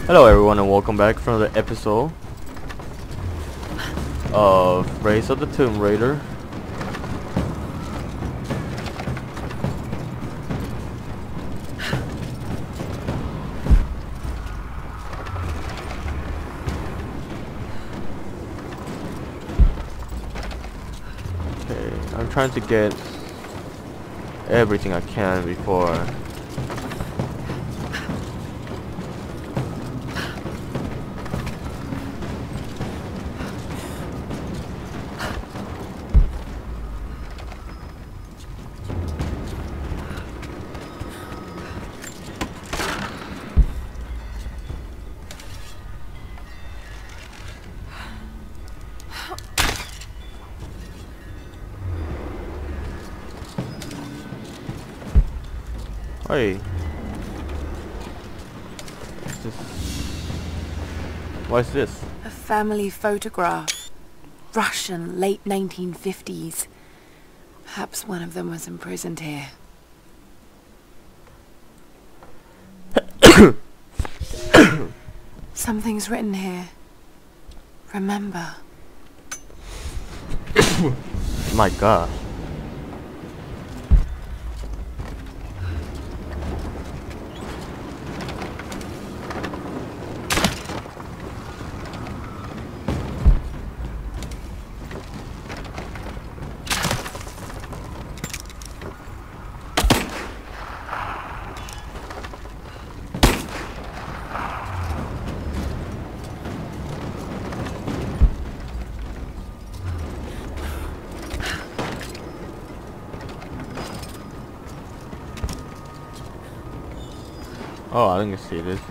Hello everyone and welcome back for another episode of Rise of the Tomb Raider. Okay, I'm trying to get everything I can before Hey. What's this? A family photograph. Russian, late 1950s. Perhaps one of them was imprisoned here. Something's written here. Remember. My God. Oh, I didn't see this.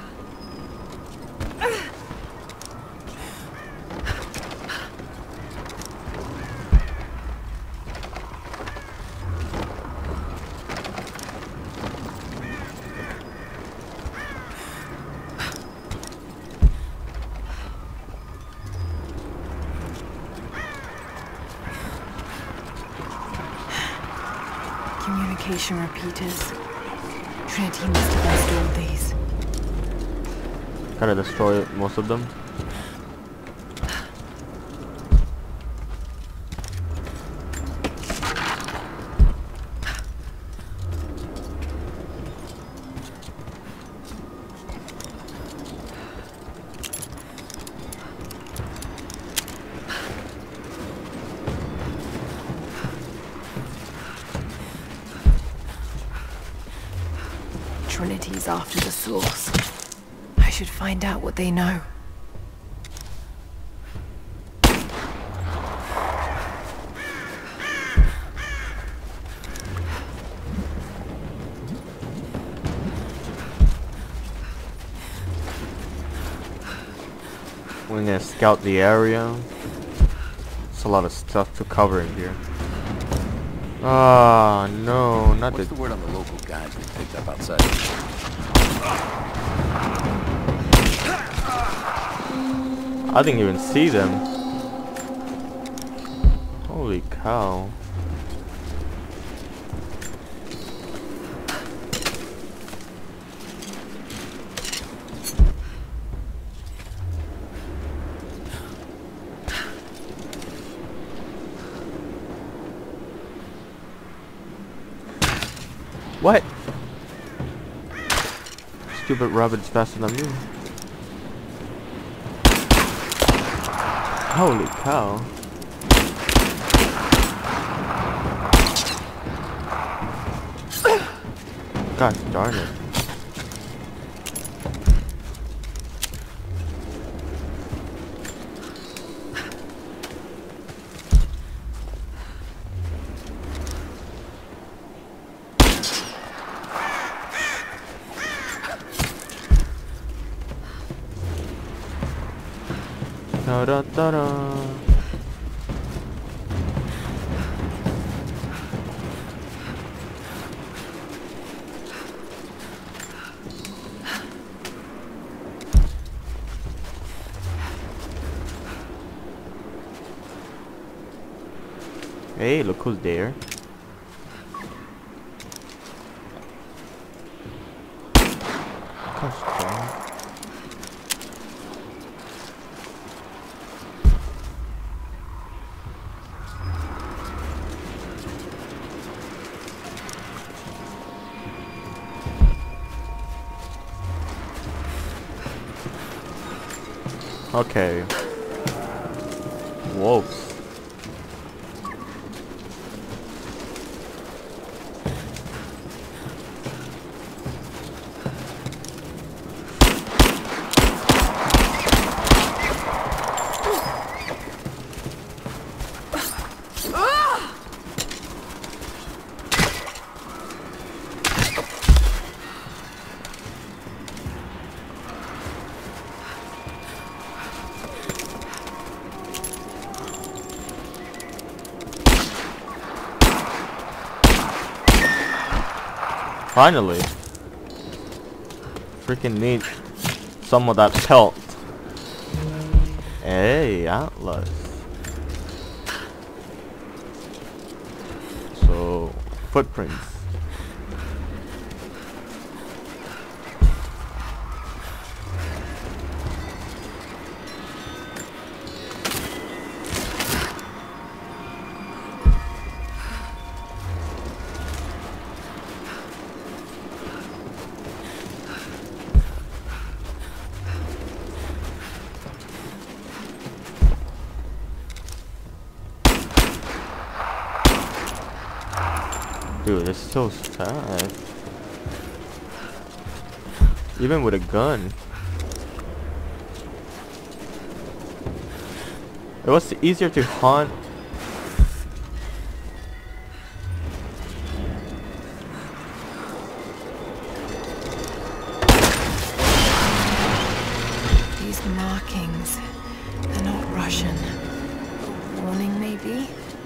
Communication repeaters. Trinity must have installed these. Gotta destroy most of them. Trinity's after the source. I should find out what they know. We're gonna scout the area. It's a lot of stuff to cover in here. Ah, no, not What's the word on the local guys we picked up outside? I didn't even see them. Holy cow. What? Stupid rabbit's faster than me. Holy cow. God darn it. Da da da da. Hey, look who's there. Gosh, Okay. Wolves. Finally. Freaking need some of that pelt. Hey, Atlas. So, footprints. Dude, it's so sad. Even with a gun. It was easier to hunt. These markings, they're not Russian. A warning, maybe?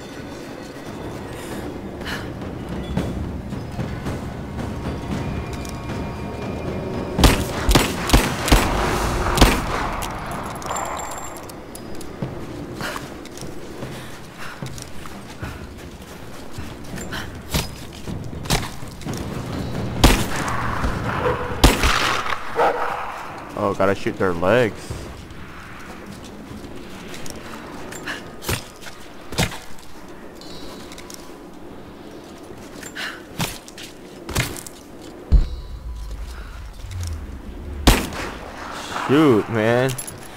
Oh, gotta shoot their legs. Shoot, man.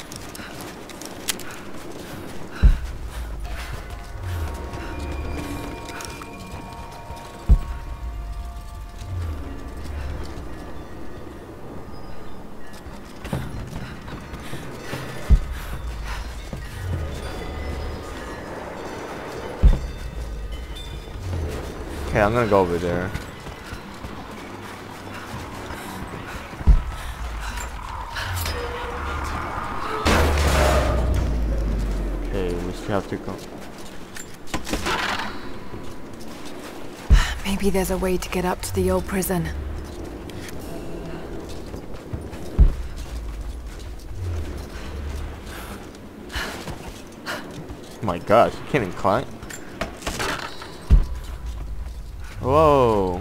Okay, I'm gonna go over there. Okay, we still have to go. Maybe there's a way to get up to the old prison. My gosh, you can't even climb. Whoa.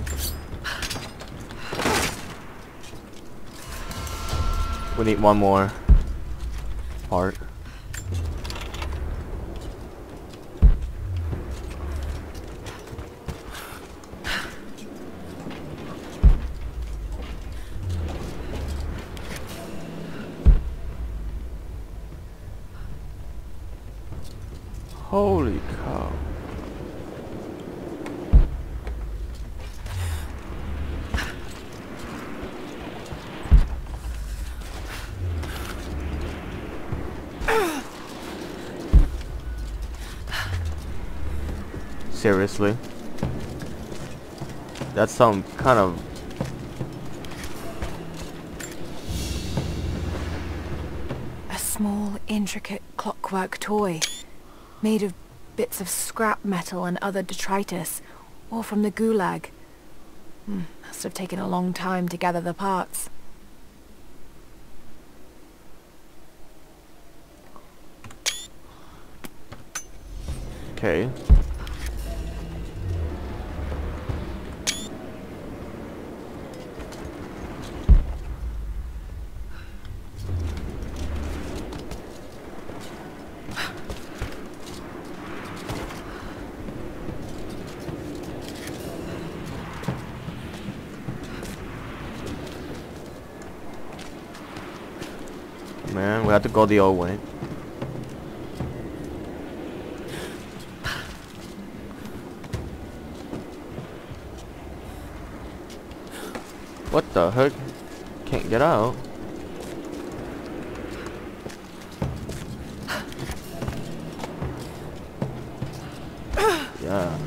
We need one more part. Holy cow. Seriously? That's some kind of... A small, intricate clockwork toy, made of bits of scrap metal and other detritus, all from the gulag. Must have taken a long time to gather the parts. Okay. man. We have to go the old way. What the heck? Can't get out. Yeah.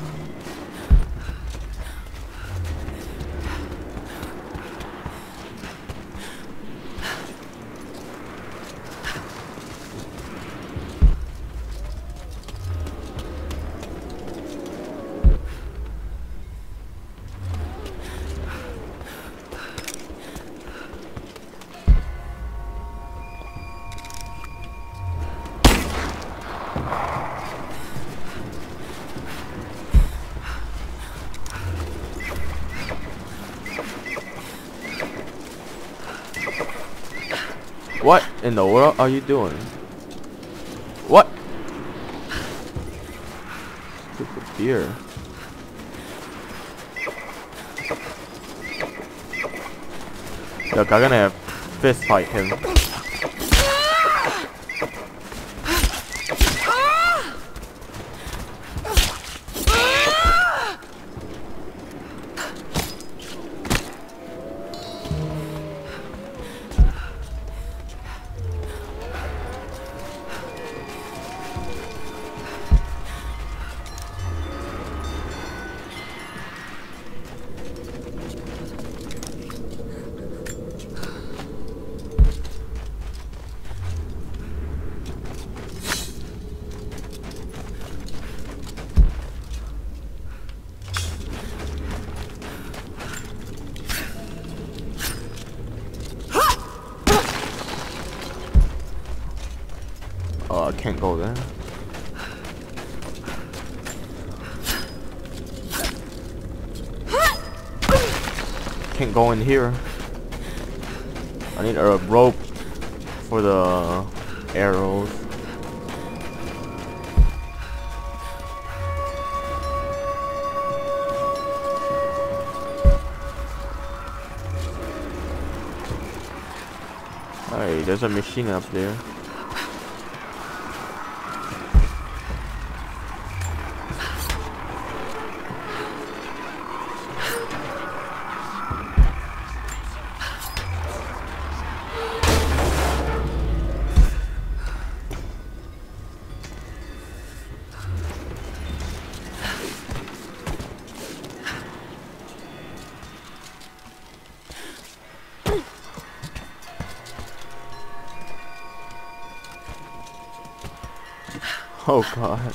What in the world are you doing? What? Stupid deer. Look, I'm gonna fist fight him. Oh, I can't go there. Can't go in here. I need a rope for the arrows. Hey, there's a machine up there. Oh god.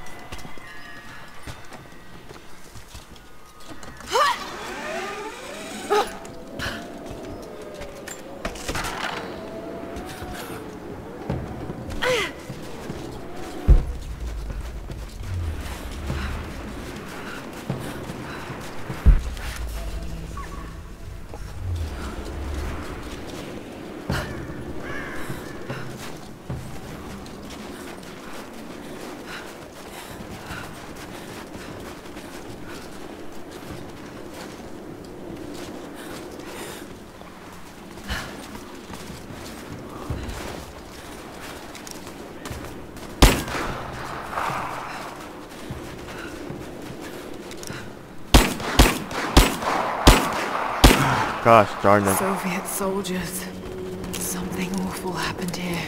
Gosh darn it. Soviet soldiers. Something awful happened here.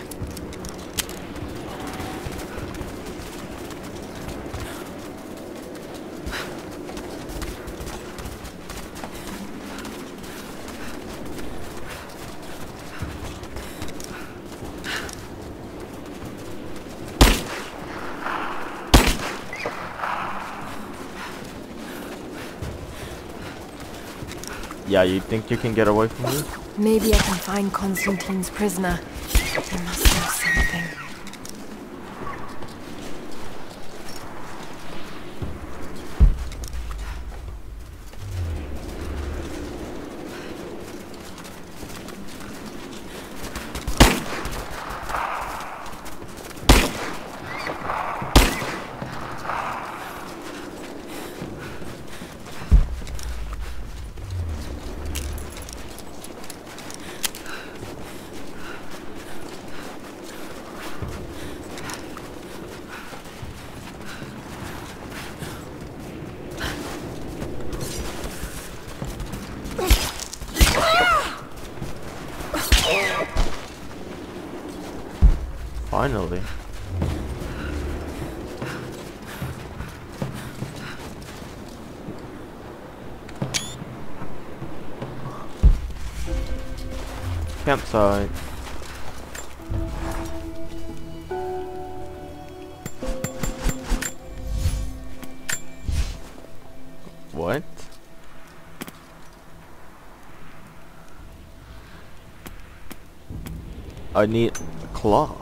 Yeah, you think you can get away from me? Maybe I can find Konstantin's prisoner. He must know something. Finally. Campsite. What? I need cloth.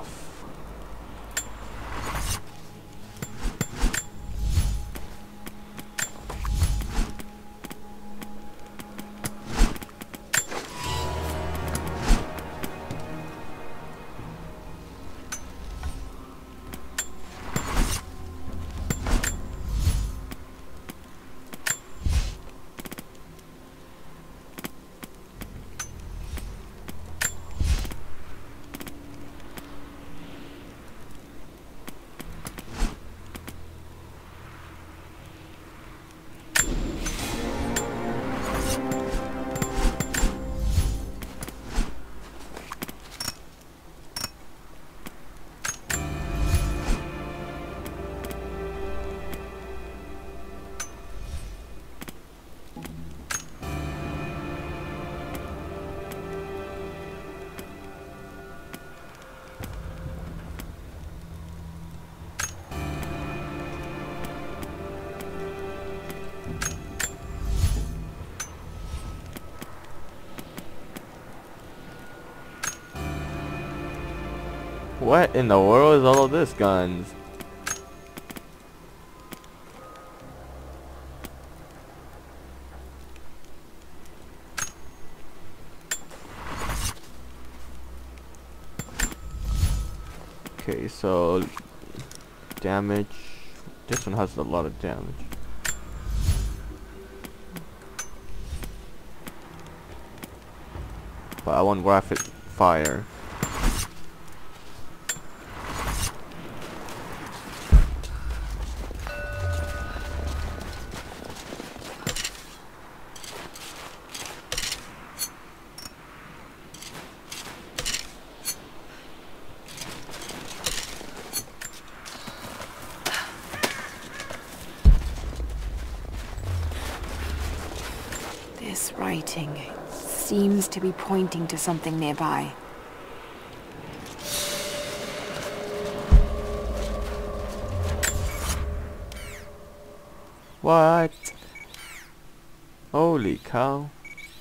What in the world is all of this, guns? Okay, so damage. This one has a lot of damage. But I want rapid fire. This writing seems to be pointing to something nearby. What? Holy cow.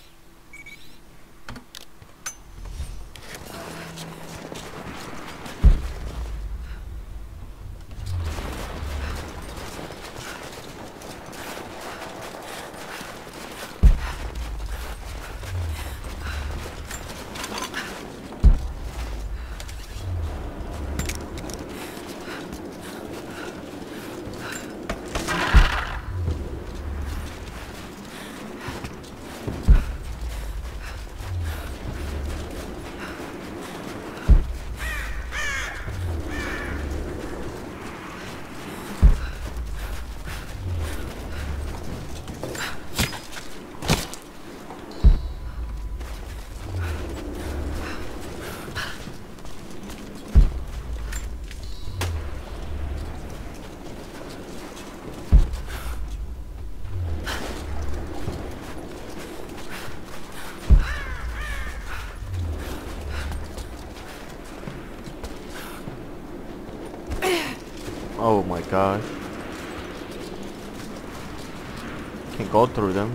Oh my gosh. Can't go through them.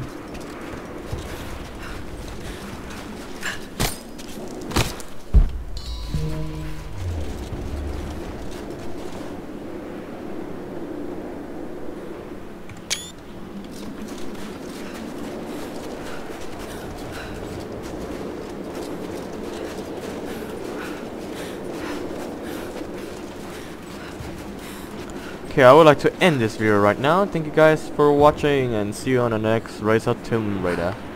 Okay, I would like to end this video right now. Thank you guys for watching and see you on the next Rise of Tomb Raider.